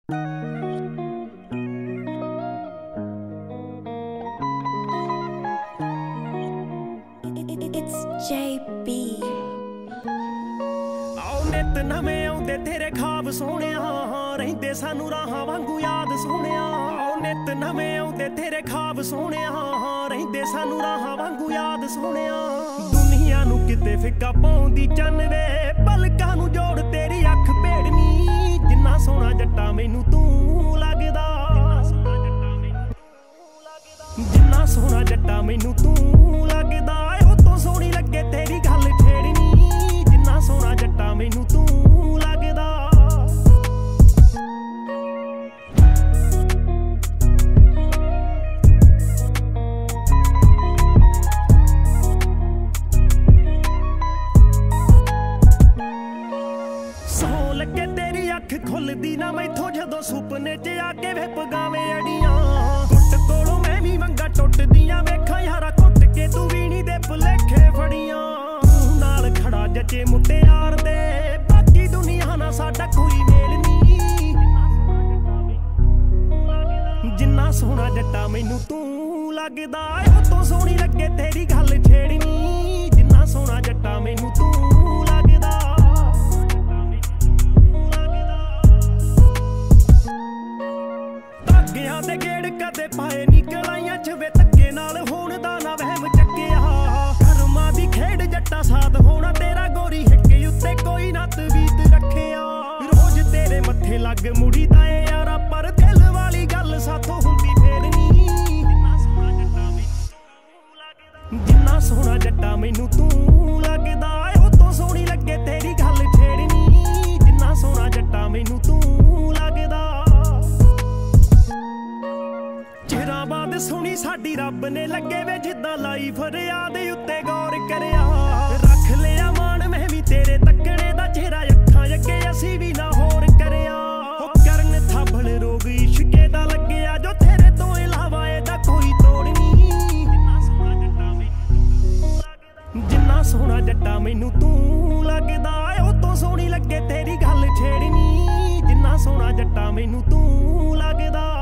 It's JB। आओ नित नवे आउंदे तेरे ख्वाब सोहणिया, रहिंदे सानू राहां वांगू याद सोहणिया। आओ नित नवे आउंदे तेरे ख्वाब सोहणिया, रहिंदे सानू राहां वांगू याद सोहणिया। दुनिया नू किते फिक्का पाउंदी चन्न वे, पलकां नू जोड़ तेरी अख भेड़नी। जिन्ना सोहना जट्टा मैनू तू लगदा, जिन्ना सोहना जट्टा मैनू तू लगदा। ओ तो सोहनी लगे तेरी गल छेड़नी, जिन्ना सोहना जट्टा मैनू तू लगदा। सौ लगे तेरी अख खुलदी ना मैथों जदों सुपने च आके वे पगावे अड़ियां। गुट कोलों मैं भी मंगा टुटदियां वेखां यारा, घुट के तू भी नी दे भुलेखे फड़ियां। तू नाल खड़ा जचे मुटियार दे, बाकी दुनिया ना साडा कोई मेल नी। जिन्ना सोहना जट्टा मैनू तू लगदा, ओ तो सोहनी लगे तेरी गल छेड़नी। जिन्ना सोहना जट्टा मैनू तू लगदा। धागियां दे गेड़ कदे पाए नी गलाइयां च वे, धक्के नाल होण दा ना वहम चक्किया। कर्मां दी खेड़ जट्टा साथ होना तेरा, गोरी हिक्के उत्ते कोई नत बीत रखिया। रोज तेरे मत्थे लग मुड़ी दा ए यारा, पर दिल वाली गल साथों हुंदी फेर नी। जिन्ना सोहना जट्टा मैनू तू लगदा, ओ तो सोहनी लगे तेरी गल छेड़नी। जिन्ना सोहना जट्टा मैनू तू लगदा। चिरां बाद सुनी साडी रब ने लगे वे, जिद्दां लाई फरियाद उत्ते गौर करिया। रख लिया मान मैं भी तेरे तकड़े दा, चेहरा अखां अगे असी भी ना होर करिया। ओ करन थाबल रोग इश्के दा लग्गिया, जो तेरे तो इलावा एदा कोई तोड़ नी। जिन्ना सोहना जट्टा मैनू तू लगदा, ओ तो सोहनी लगे तेरी गल छेड़नी। जिन्ना सोहना जट्टा मैनू तू लगदा।